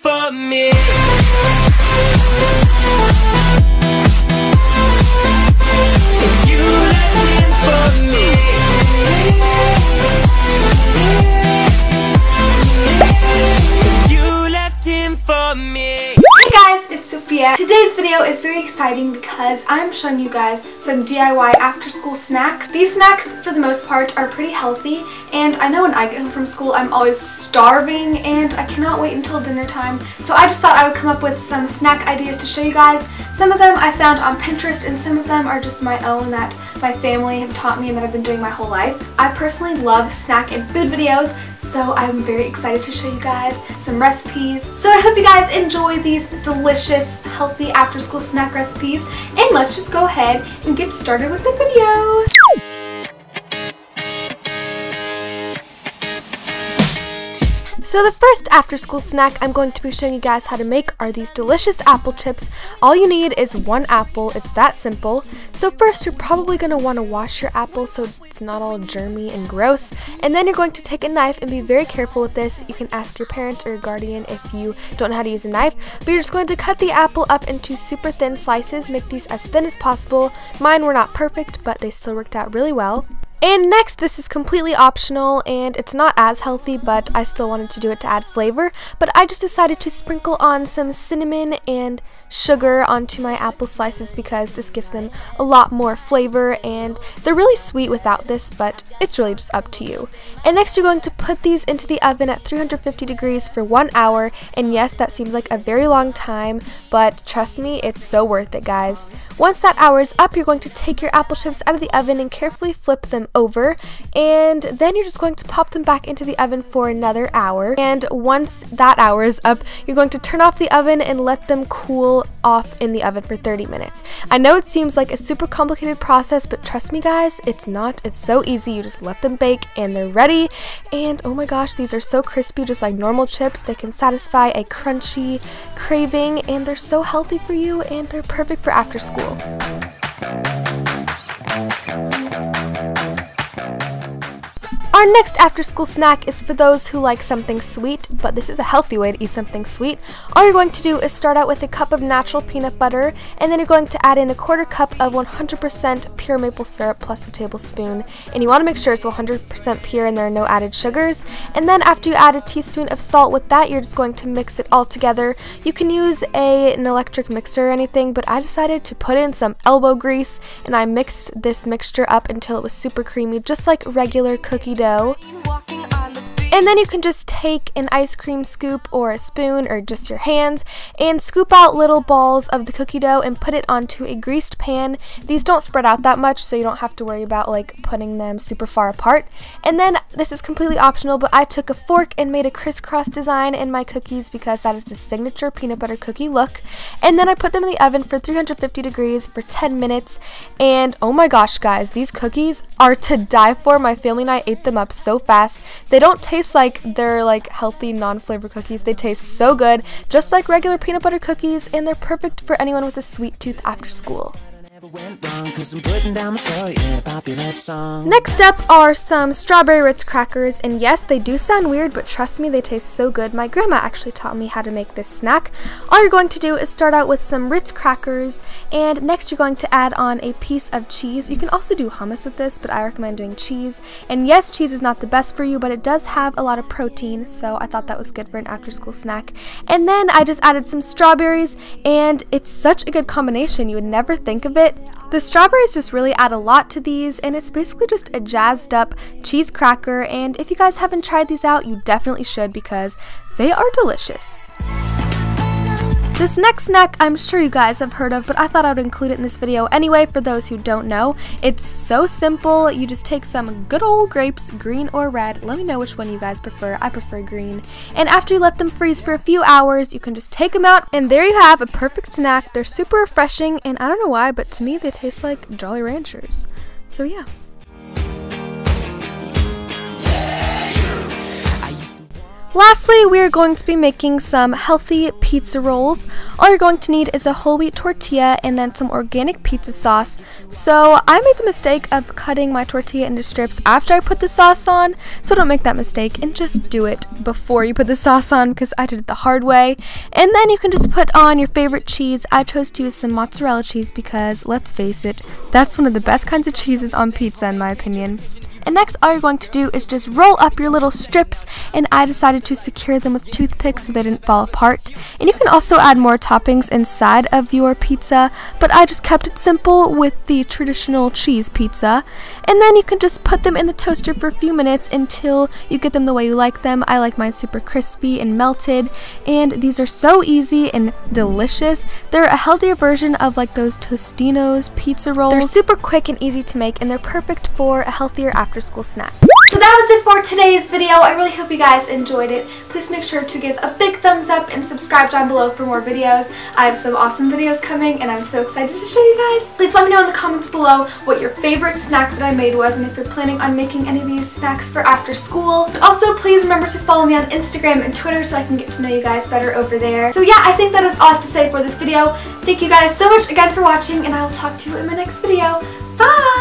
for me. If you left him for me. If you left him for me. Hey guys, it's Sophia. Today's video is very exciting because I'm showing you guys some DIY after school snacks. These snacks, for the most part, are pretty healthy, and I know when I get home from school I'm always starving and I cannot wait until dinner time. So I just thought I would come up with some snack ideas to show you guys. Some of them I found on Pinterest and some of them are just my own that my family have taught me and that I've been doing my whole life. I personally love snack and food videos, so I'm very excited to show you guys some recipes. So I hope you guys enjoy these delicious, healthy after-school snack recipes, and let's just go ahead and get started with the video. So the first after-school snack I'm going to be showing you guys how to make are these delicious apple chips. All you need is one apple. It's that simple. So first, you're probably going to want to wash your apple so it's not all germy and gross. And then you're going to take a knife and be very careful with this. You can ask your parent or your guardian if you don't know how to use a knife. But you're just going to cut the apple up into super thin slices. Make these as thin as possible. Mine were not perfect, but they still worked out really well. And next, this is completely optional and it's not as healthy, but I still wanted to do it to add flavor. But I just decided to sprinkle on some cinnamon and sugar onto my apple slices because this gives them a lot more flavor, and they're really sweet without this, but it's really just up to you. And next, you're going to put these into the oven at 350 degrees for 1 hour. And yes, that seems like a very long time, but trust me, it's so worth it, guys. Once that hour is up, you're going to take your apple chips out of the oven and carefully flip them over, and then you're just going to pop them back into the oven for another hour. And once that hour is up, you're going to turn off the oven and let them cool off in the oven for 30 minutes. I know it seems like a super complicated process, but trust me guys, it's not. It's so easy. You just let them bake and they're ready. And oh my gosh, these are so crispy, just like normal chips. They can satisfy a crunchy craving, and they're so healthy for you, and they're perfect for after school. Our next after-school snack is for those who like something sweet, but this is a healthy way to eat something sweet. All you're going to do is start out with a cup of natural peanut butter, and then you're going to add in a 1/4 cup of 100% pure maple syrup plus a tablespoon. And you want to make sure it's 100% pure and there are no added sugars. And then after you add a teaspoon of salt with that, you're just going to mix it all together. You can use an electric mixer or anything, but I decided to put in some elbow grease, and I mixed this mixture up until it was super creamy, just like regular cookie dough. And then you can just take an ice cream scoop or a spoon or just your hands and scoop out little balls of the cookie dough and put it onto a greased pan. These don't spread out that much, so you don't have to worry about like putting them super far apart. And then this is completely optional, but I took a fork and made a crisscross design in my cookies because that is the signature peanut butter cookie look. And then I put them in the oven for 350 degrees for 10 minutes. And oh my gosh guys, these cookies are to die for. My family and I ate them up so fast. They don't taste like they're like healthy non-flavor cookies. They taste so good, just like regular peanut butter cookies, and they're perfect for anyone with a sweet tooth after school. Next up are some strawberry Ritz crackers, and yes, they do sound weird, but trust me, they taste so good. My grandma actually taught me how to make this snack. All you're going to do is start out with some Ritz crackers, and next you're going to add on a piece of cheese. You can also do hummus with this, but I recommend doing cheese. And yes, cheese is not the best for you, but it does have a lot of protein, so I thought that was good for an after-school snack. And then I just added some strawberries, and it's such a good combination. You would never think of it. The strawberries just really add a lot to these, and it's basically just a jazzed up cheese cracker, and if you guys haven't tried these out, you definitely should because they are delicious. This next snack I'm sure you guys have heard of, but I thought I would include it in this video anyway for those who don't know. It's so simple. You just take some good old grapes, green or red. Let me know which one you guys prefer. I prefer green. And after you let them freeze for a few hours, you can just take them out, and there you have a perfect snack. They're super refreshing, and I don't know why, but to me they taste like Jolly Ranchers. So yeah. Lastly, we are going to be making some healthy pizza rolls. All you're going to need is a whole wheat tortilla and then some organic pizza sauce. So I made the mistake of cutting my tortilla into strips after I put the sauce on, so don't make that mistake and just do it before you put the sauce on, because I did it the hard way. And then you can just put on your favorite cheese. I chose to use some mozzarella cheese because, let's face it, that's one of the best kinds of cheeses on pizza in my opinion. And next, all you're going to do is just roll up your little strips, and I decided to secure them with toothpicks so they didn't fall apart. And you can also add more toppings inside of your pizza, but I just kept it simple with the traditional cheese pizza. And then you can just put them in the toaster for a few minutes until you get them the way you like them. I like mine super crispy and melted, and these are so easy and delicious. They're a healthier version of like those Tostino's pizza rolls. They're super quick and easy to make, and they're perfect for a healthier after-school snack. So that was it for today's video. I really hope you guys enjoyed it. Please make sure to give a big thumbs up and subscribe down below for more videos. I have some awesome videos coming and I'm so excited to show you guys. Please let me know in the comments below what your favorite snack that I made was and if you're planning on making any of these snacks for after school. Also, please remember to follow me on Instagram and Twitter so I can get to know you guys better over there. So yeah, I think that is all I have to say for this video. Thank you guys so much again for watching, and I will talk to you in my next video. Bye!